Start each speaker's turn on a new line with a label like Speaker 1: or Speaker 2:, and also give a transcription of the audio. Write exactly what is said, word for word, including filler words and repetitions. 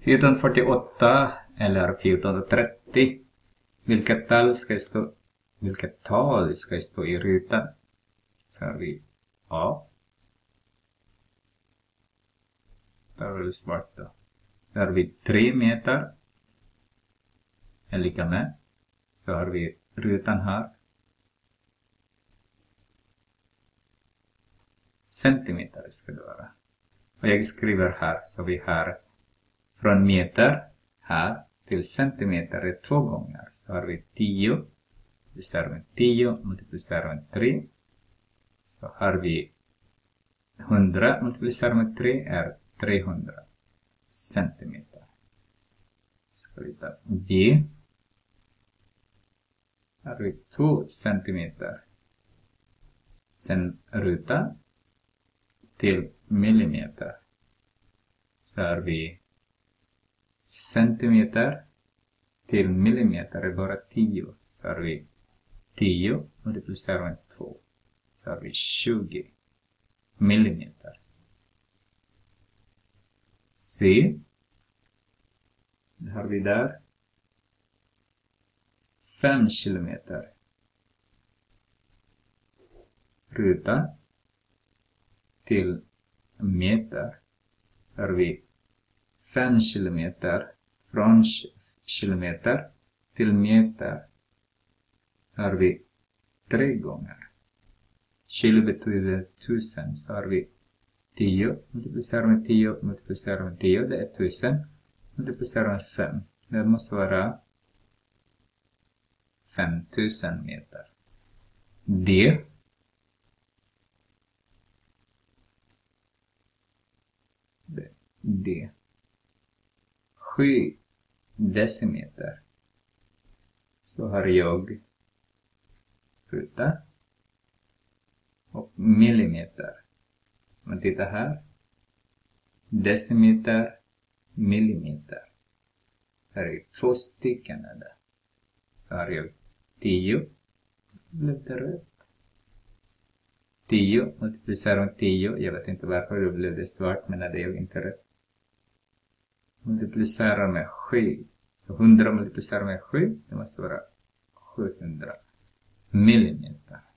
Speaker 1: fjorton fyrtioåtta eller fjorton trettio. Vilket tal ska stå, vilket tal ska stå i rutan? Så har vi A. Det är väl svart då. Så har vi tre meter. Är lika med. Så har vi rutan här. Centimeter ska det vara. Och jag skriver här, så vi har från meter här till centimeter är två gånger. Så har vi tio, multiplicerar med tio, multiplicerar med tre. Så har vi hundra, multiplicerar med tre är trehundra centimeter. Ska vi ta B. Här har vi två centimeter. Sen ruta till millimeter. Så har vi centimeter till millimeter är bara tio. Så har vi tio multiplicerar med två. Så har vi tjugo millimeter. C. Det har vi där. fem kilometer. Ruta till meter. Har vi fem kilometer. Från kilometer till meter har vi tre gånger. Kilo betyder tusen. Så har vi tio. Multiplicerar med tio. Multiplicerar med tio. Det är tusen. Multiplicerar med fem. Det måste vara femtusen meter. D. D. D. sju decimeter. Så har jag ruta och millimeter. Men titta här. Decimeter, millimeter. Här är två stycken där. Så har jag tio. Blev det rätt? tio multiplicerar med tio. Jag vet inte varför det blev det svart, men det är inte rätt. Multiplicerar med sju. Så hundra multiplicerar med sju. Det måste vara sjuhundra millimeter.